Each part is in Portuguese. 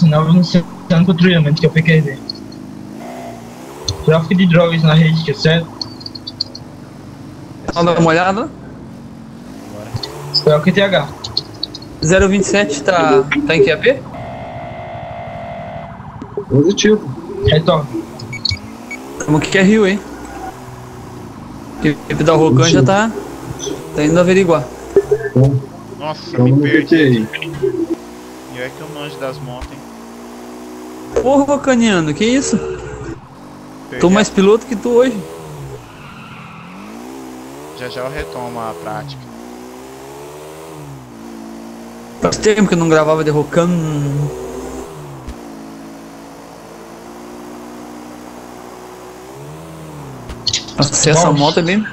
sinal anunciando patrulhamento que eu peguei ver. Tráfico de drogas na rede, que é certo? Vamos dar uma olhada? É o QTH. 027 tá em QAP? Positivo. Retorno. Como que é Rio, hein? A equipe da Rocan já tá indo averiguar. Nossa, me perdi. E é que eu manjo das motos, hein? Porra, Rocaniano, que isso? Tô mais piloto que tu hoje. Já já eu retomo a prática. Faz tempo que eu não gravava de Rocan. Nossa, essa moto é bem...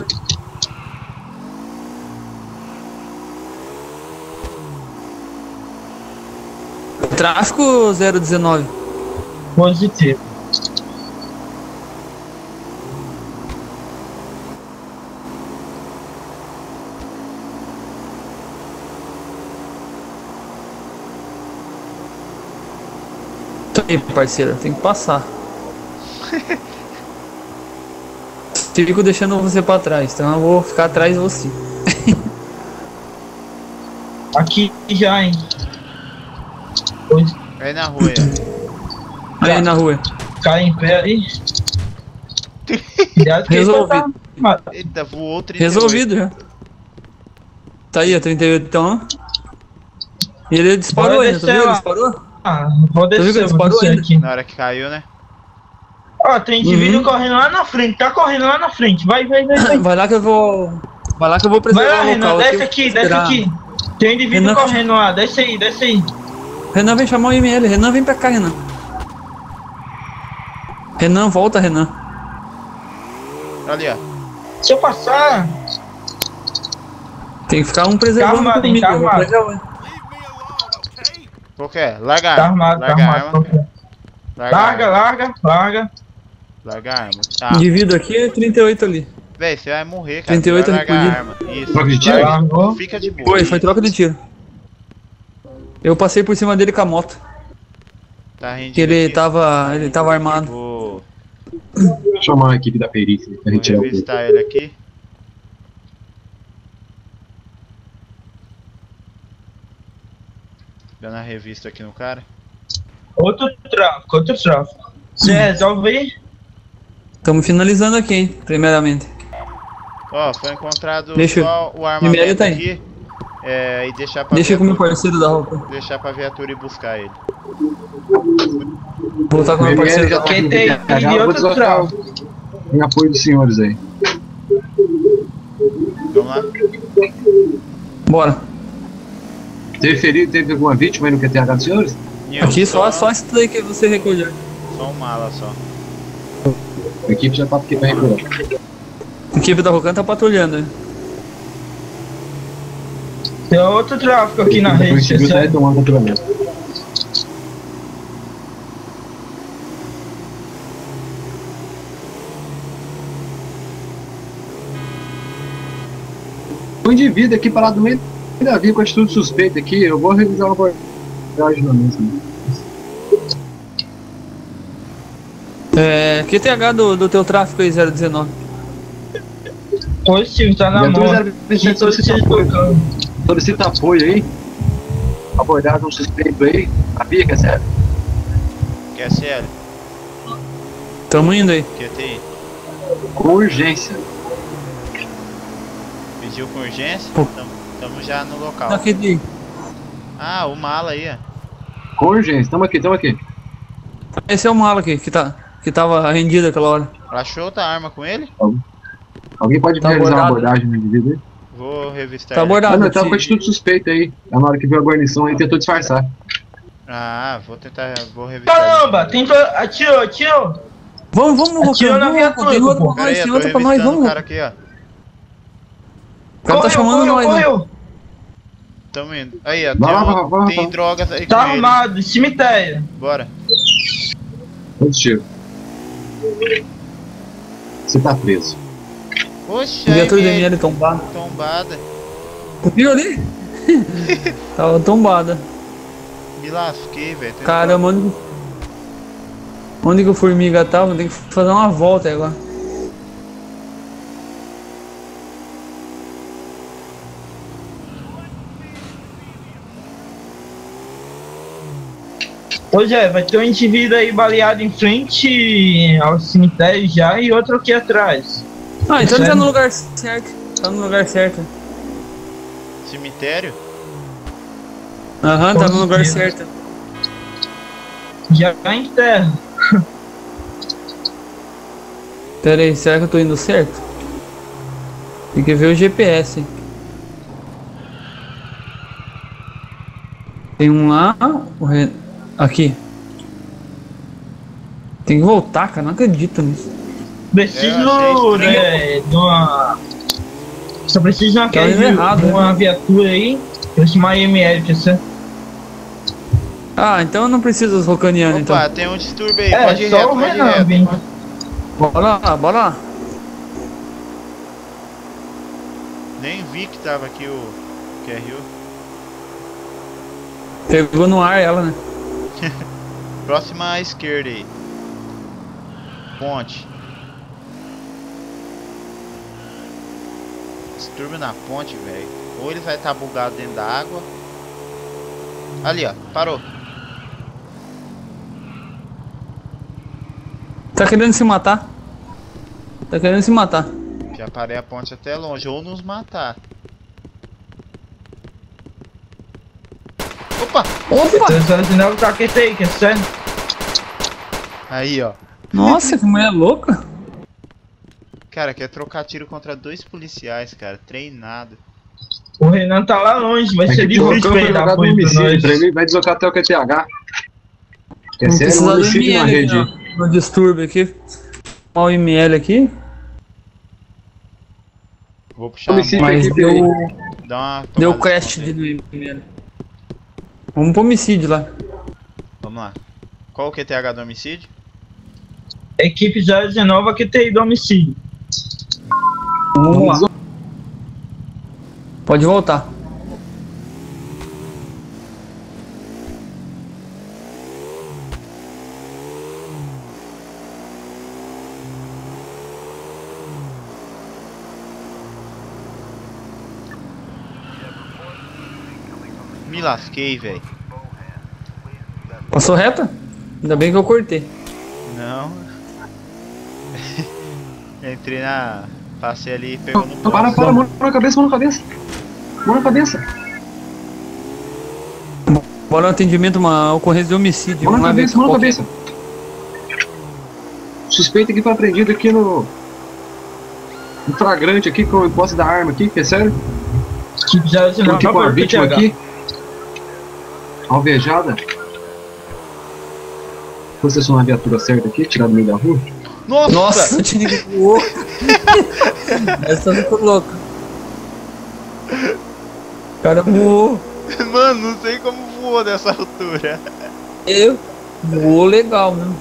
Tráfico 019. Positivo. Aí, parceiro, tem que passar. Fico deixando você pra trás, então eu vou ficar atrás de você. Aqui já, hein? Aí na rua, Aí na rua. Cai em pé aí. Cuidado que Resolvido. Eita, voou 38. Resolvido já. Tá aí, a 38 então. E ele disparou Bora ainda, tu descer viu? Ele lá. disparou? Vou viu que descer, ele vou disparou descer ainda? aqui. Na hora que caiu, né? Ó, tem indivíduo correndo lá na frente, tá correndo lá na frente. Vai. Vai lá que eu vou. Vai lá que eu vou Vai preservar lá, o Renan, local. desce aqui, desce aqui. Tem um indivíduo Renan, correndo lá, desce aí. Renan vem chamar o IML. Renan vem pra cá, Renan. Renan, volta, Renan. Ali, ó. Se eu passar, Tem que ficar um preservando Tá armado, hein, comigo. tá eu vou armado. preservar. Qual que é? Larga a tá arma. armado, tá Larga a armado. arma. Larga a arma. Larga. Larga a arma. Tá. Indivíduo aqui é 38 ali. Véi, você vai morrer, cara. 38 Você vai largar a ali. arma. Isso. Troca de tiro? Larga. Fica de boa. Foi troca de tiro. Eu passei por cima dele com a moto. Tá rendido Que ele aqui. tava armado. Vou Chamar a equipe da perícia pra retirar o corpo. revistar ele aqui. Dando a revista aqui no cara. Outro tráfico. Você resolve aí? Estamos finalizando aqui, hein, primeiramente. Ó, foi encontrado Deixa só o eu- armamento tá aí. aqui. E deixar pra Deixa com o meu viatura, parceiro da roupa. deixar pra viatura ir buscar ele. Voltar com o meu parceiro da roupa. Quem tem Já vou outro deslocar o- tráfico. em apoio dos senhores aí. Vamos lá. Bora. Teve ferido, teve alguma vítima aí no QTH dos senhores? Nil, Aqui só isso daí que você recolheu. Só um mala só. A equipe já tá aqui pra recuar. A equipe da Rocan tá patrulhando, hein. Tem outro tráfico aqui na rede, A equipe tá certo? retomando o patrulhamento. Um indivíduo aqui parado no meio da via com atitude suspeita aqui, eu vou revisar uma abordagem na mesma. QTH do teu tráfico aí, 019. Positivo, tá na mão. Viatura 027 solicita apoio. tocando. Solicita apoio aí. Abordagem um suspeito aí. A via, que é sério. QSL, Tamo indo aí. QTI. Com urgência. Pediu com urgência? Pô. Tamo já no local. Aqui de... Ah, o mala aí, ó. Com urgência. Tamo aqui. Esse é o mala aqui, que tava rendido aquela hora. Achou outra arma com ele? Alguém pode Tá realizar uma abordado. abordagem no indivíduo aí? Vou revistar Tá ele. abordado. Ah, não, tava Ti- com atitude suspeita aí. Na hora que viu a guarnição aí, tentou disfarçar. Ah, vou revistar Caramba, ele. tentou. Atirou. Vamos no Atirou na Rocan. viatura, Tem outra pô. pra Pera nós, aí, tem eu tô outra pra nós, revistando o vamos. cara aqui, ó. O cara tá chamando nós, né? correu. Tamo indo. Aí, ó. Vai Tem lá. drogas aí Tá com ele. armado, cemitério. Bora. Positivo. Você tá preso. Oxe, aí Viatura do veio ML tombada. tombada. Tu viu ali? Tava tombada. Me lasquei, velho. Caramba, onde que o Formiga tá? Vou ter que fazer uma volta aí agora. Pois é, vai ter um indivíduo aí baleado em frente ao cemitério já e outro aqui atrás. Ah, então ele tá no lugar certo. Tá no lugar certo. Cemitério? Aham, tá no lugar Positivo. certo. Já tá em terra. Pera aí, será que eu tô indo certo? Tem que ver o GPS. Tem um lá. Aqui. Tem que voltar, cara. Não acredito nisso. Preciso de uma. Só preciso de uma, Tá indo errado, de uma viatura aí. Pra chamar IML, que você. Ah, então eu não preciso dos rocanianos, então. Opa, tem um distúrbio aí. É, Pode ir só reto, o pode ir Renan, reto. vem. Bora lá, bora lá. Nem vi que tava aqui o QRU. Pegou no ar ela, né? Próxima à esquerda aí. Ponte. Distúrbio na ponte, velho. Ou ele vai estar bugado dentro da água. Ali, ó. Parou. Tá querendo se matar. Tá querendo se matar. Já parei a ponte até longe. Ou nos matar. Opa! Opa! Transformando o caquete aí, que é sério. Aí, ó. Nossa, que mulher louca. Cara, quer trocar tiro contra 2 policiais, cara. Treinado. O Renan tá lá longe, vai ser Aqui difícil pra foi ele dar jogado no apoio pra homicídio, nós. pra ele vai deslocar até o QTH. Quer Vamos ser um precisar do homicídio na ML rede. aqui, no distúrbio aqui. Olha o ML aqui. Vou puxar a Homicídio mão. Mas equipe deu, aí. Dá uma deu tomada de crash conta aí. no ML. Vamos pro homicídio lá. Vamos lá. Qual o QTH do homicídio? Equipe 019 aqui tem do homicídio. Vamos lá. Pode voltar. Me lasquei, velho. Passou reta? Ainda bem que eu cortei. Não. Entrei na... Passei ali e pegou no Para, posto. mão na cabeça, mão na cabeça. Mão na cabeça. Bora no atendimento, uma ocorrência de homicídio. Mão na Vamos lá ver cabeça, mão na qual que é. cabeça. Suspeito aqui foi apreendido aqui no flagrante aqui com o posse da arma aqui, que é sério? Equipe 019 Aqui com a para o vítima QTH. aqui. Alvejada. Vou estacionar a viatura certa aqui, tirar do meio da rua. Nossa! Nossa, o tiro voou. Essa ficou louca. O cara voou. Mano, não sei como voou dessa altura. Voou legal mesmo.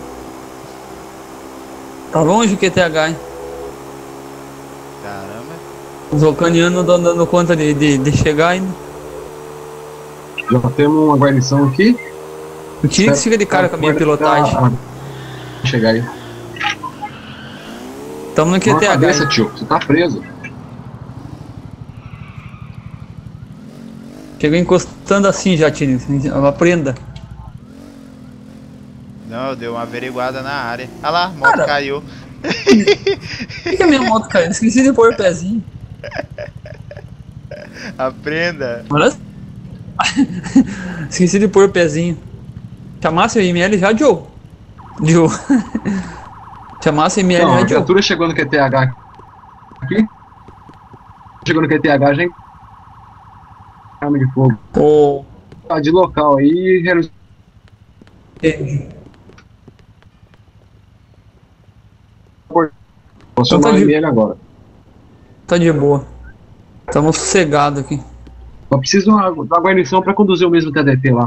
Tá longe o QTH, hein? Caramba. Os ucranianos não estão dando conta de chegar ainda. Já temos uma guarnição aqui. O tiro que fica de cara com a minha pilotagem. Chegar aí. Tamo no Mão na QTH. cabeça, hein? tio. Você tá preso. Chegou encostando assim já, tiro. Aprenda. Não, deu uma averiguada na área. Ah lá, a moto Cara. caiu. Por que a minha moto caiu? Esqueci de pôr o pezinho. Aprenda. Olha. Esqueci de pôr o pezinho. Chamasse o ML já, Joe. Joe. Chamasse o ML Não, a já, Joe. viatura chegou no QTH aqui. Chegou no QTH, já arma de fogo. Ô, Tá de local aí. entendi. Vou Então chamar tá o de- ML agora. Tá de boa. Tamo sossegado aqui. Só preciso da guarnição pra conduzir o mesmo TDP lá.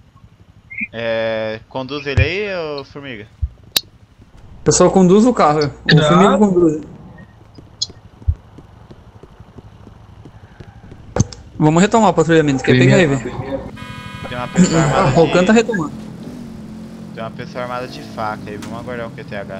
Conduz ele aí, ô Formiga? O pessoal conduz o carro. O Tá. Formiga conduz. Vamos retomar o patrulhamento. Quer pegar aí, velho? Tem Tem uma pessoa Ah, armada o Rocan tá de... retomando. Tem uma pessoa armada de faca aí, vamos aguardar o QTH.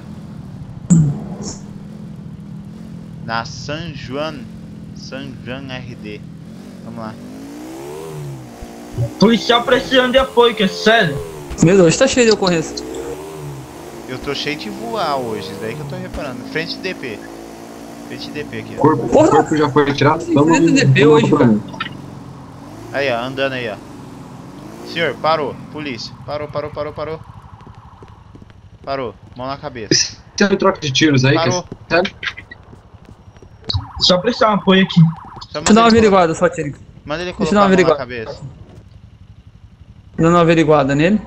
Na San Juan RD. Vamos lá. Policial precisando de apoio, que é sério. Meu Deus, hoje tá cheio de ocorrência. Eu tô cheio de voar hoje, isso daí que eu tô reparando. Frente de DP. Frente de DP aqui, O ó. corpo já foi retirado. Frente de DP hoje, cara. Aí, ó, andando aí, ó. Senhor, parou. Polícia. Parou. Parou. Mão na cabeça. Tem uma troca de tiros aí, Parou. que é sério? Só prestar um apoio aqui. Só Deixa eu dar uma ele averiguada só, Tino. manda ele Deixa eu colocar dar uma a mão na averiguada. cabeça. Dando uma averiguada nele.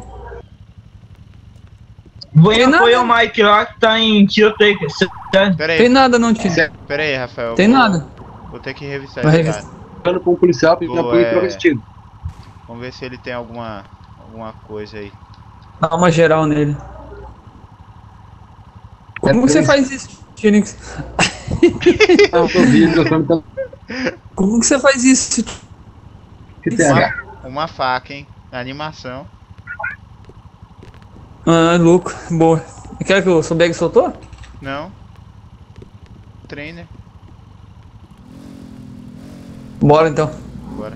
Vou em Tem apoio nada. ao Mike lá, que tá em tiroteio, que é sério. Pera Tem aí. nada não, Tino. Pera aí, Rafael. Tem nada. Vou ter que revistar Vai esse revistar. cara. Falando com o policial pedindo Pô, apoio e troca de tiro. Vamos ver se ele tem alguma coisa aí. Dá uma geral nele. Como que você faz isso, Tinix? Ah, eu tô vindo, eu tô me Como que você faz isso? que TH. Uma faca, hein? Na animação. Ah, louco. Boa. Quer que o Sobeg soltou? Não. Trainer. Bora então. Bora.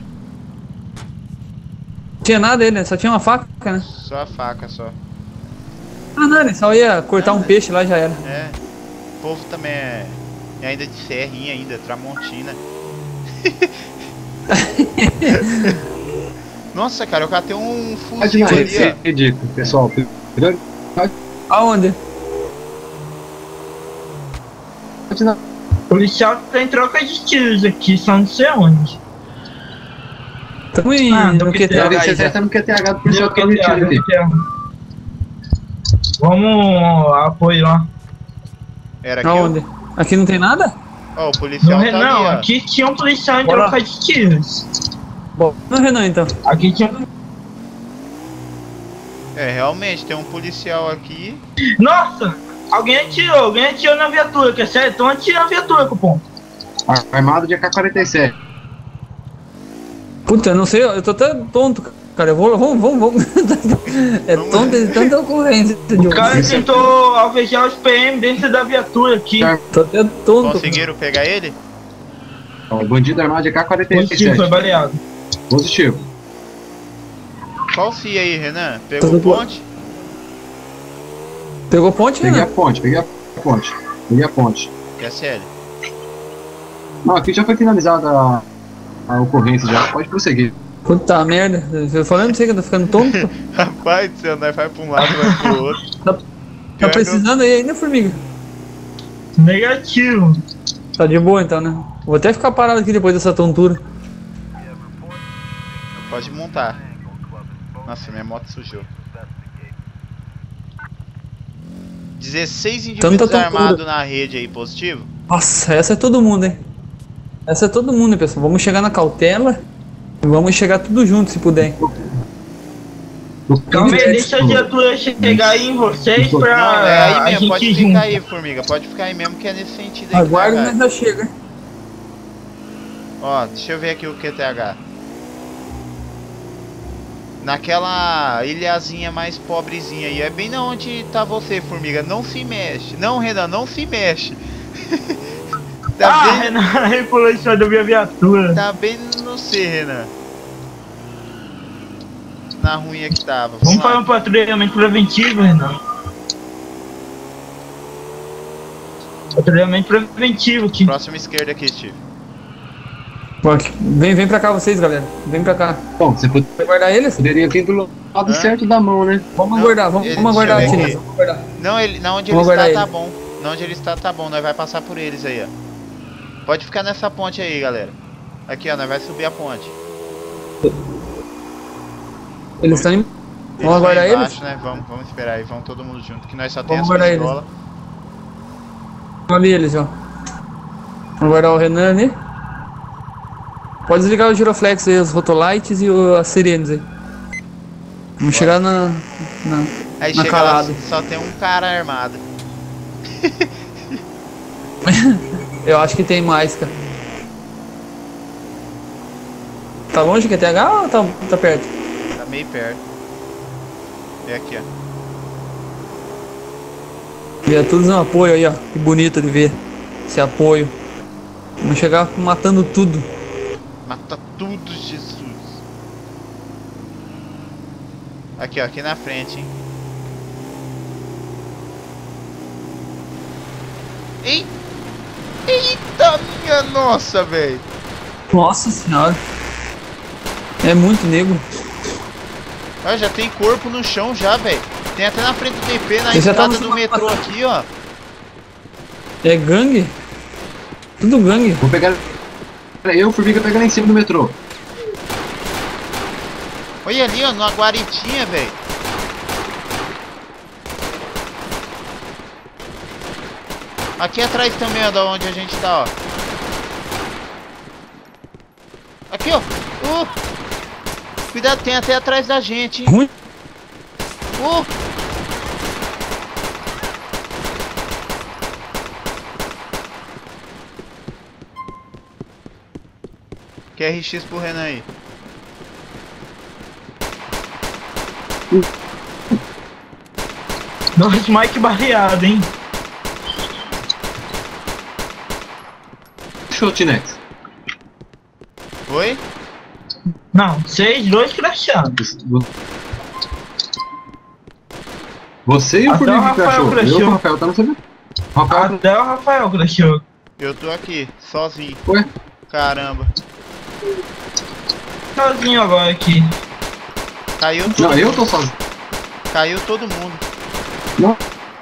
Não tinha nada ele, né? Só tinha uma faca, né? Só a faca, só. Ah, não, ele só ia cortar um peixe lá e já era. É. O povo também é ainda de serrinha ainda, Tramontina. Nossa, cara, eu catei um fuzil ali, Isso é ó. ridículo, pessoal. Aonde? O policial tem troca de tiros aqui, só não sei onde. Tamo em do no que QTH aí Você já. tá no QTH do policial Deu que tá QTA, metido aqui. Vamos apoio lá. Era aqui. Aonde? Aqui não tem nada? Ó, o policial No tá Renan, ali, ó. aqui tinha um policial em Bora. troca de tiros. Bom, no Renan então. Aqui tinha. É, realmente, tem um policial aqui. Nossa! Alguém atirou na viatura, que é sério? Estão atirando a viatura, cupom. Armado de AK-47. Puta, eu não sei, eu tô até tonto, cara. Eu vou, vamos. É Vamos. tonto de tanta ocorrência de O cara tentou alvejar os PM dentro da viatura aqui. Tô até tonto. Conseguiram pegar ele? Ó, bandido armado de Positivo, foi AK-47. baleado. Positivo. Qual o FIA aí, Renan? Pegou Tudo bom. ponte? Pegou ponte, Peguei a né? ponte, peguei a ponte. Peguei a ponte. SL. Não, aqui já foi finalizada a ocorrência já. Pode prosseguir. Puta merda. Eu falando pra você que eu tô ficando tonto. Rapaz do céu, nós vai pra um lado, vai pro outro. Tá Pior que precisando aí ainda, formiga? Negativo. Tá de boa então, né? Vou até ficar parado aqui depois dessa tontura. Pode montar. Nossa, minha moto sujou. 16 indivíduos Tanta tontura. armados na rede aí, positivo? Nossa, essa é todo mundo, hein? Essa é todo mundo, hein, pessoal. Vamos chegar na cautela e vamos chegar tudo junto, se puder. Calma aí, deixa a viatura chegar aí em vocês pra Não, é aí a mesmo, gente pode ir ficar junto. aí, formiga. Pode ficar aí mesmo que é nesse sentido aí. Aguarde, que mas vai. já chega. Ó, deixa eu ver aqui o QTH. Naquela ilhazinha mais pobrezinha aí. É bem na onde tá você, formiga. Não se mexe. Não, Renan, não se mexe. Tá bem, Renan, aí pulou em cima da minha viatura. tá bem no C, Renan. Na ruim que tava. Vamos fazer lá. um patrulhamento preventivo, Renan. Patrulhamento preventivo aqui. Próxima esquerda aqui, Steve. Bom, vem pra cá vocês, galera. Vem pra cá. Bom, você Vai guardar eles? poderia vir do lado Hã? certo da mão, né? Vamos Não, aguardar, vamos ele- aguardar, deixa eu ver Tines. aqui. Vamos aguardar. Não, ele, na onde ele Vamos está, guardar tá ele. bom. Na onde ele está, tá bom. Nós vai passar por eles aí, ó. Pode ficar nessa ponte aí, galera. Aqui, ó. Nós vai subir a ponte. Eles estão em. Eles Vamos aguardar estão eles? embaixo, né? Vamos esperar aí. Vamos todo mundo junto. Que nós só Vamos temos aguardar eles. pistola. Ali eles, ó. Vamos guardar o Renan ali. Pode desligar o giroflex aí, os rotolights e as sirenes aí. Vamos chegar Aí na chega lá, calada. só tem um cara armado. Eu acho que tem mais, cara. Tá longe que é TH ou tá perto? Tá meio perto. É aqui, ó. E é tudo um apoio aí, ó. Que bonito de ver esse apoio. Vamos chegar matando tudo. Mata tudo, Jesus. Aqui, ó, aqui na frente, hein. Ei! Eita, minha nossa, velho. Nossa senhora. É muito negro. Olha, já tem corpo no chão já, velho. Tem até na frente do DP, na Ele já tá entrada no do metrô aqui, ó. É gangue? Tudo gangue. Vou pegar. Eu, Formiga, pegar lá em cima do metrô. Olha ali, ó, numa guaritinha, velho. Aqui atrás também, ó, da onde a gente tá, ó. Aqui, ó. Cuidado, tem até atrás da gente, hein. Ruim. QRX pro Renan aí. Nossa, Mike barreado, hein? Shotnex. Oi? Não, vocês dois crashados. Você e o Até Formiga o Rafael crashou. crashou. Eu, o Rafael tá no servidor. Rafael, Até o Rafael crashou. Eu tô aqui, sozinho. ué? Caramba. Sozinho agora aqui. Caiu todo Não, mundo. eu tô sozinho. Caiu todo mundo. Não.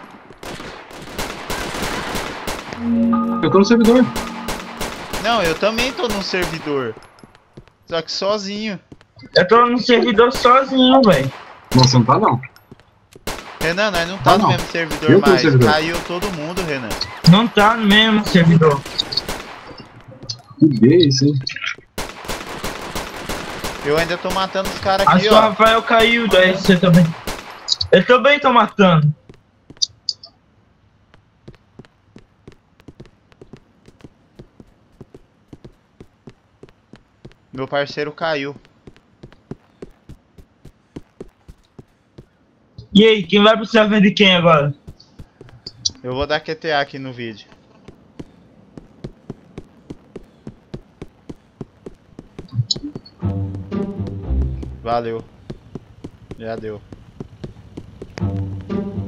Eu tô no servidor. Não, eu também tô num servidor. Só que sozinho. Eu tô no servidor sozinho, velho. Não, você não tá não. Renan, nós não tá no não. mesmo servidor Eu tô no mais. servidor. Caiu todo mundo, Renan. Não tá no mesmo servidor. Que isso, hein? Eu ainda tô matando os caras Acho aqui, que o ó. Rafael caiu, daí você também. Eu também tô matando. Meu parceiro caiu. E aí, quem vai pro server de quem agora? Eu vou dar QTA aqui no vídeo. Valeu. Já deu.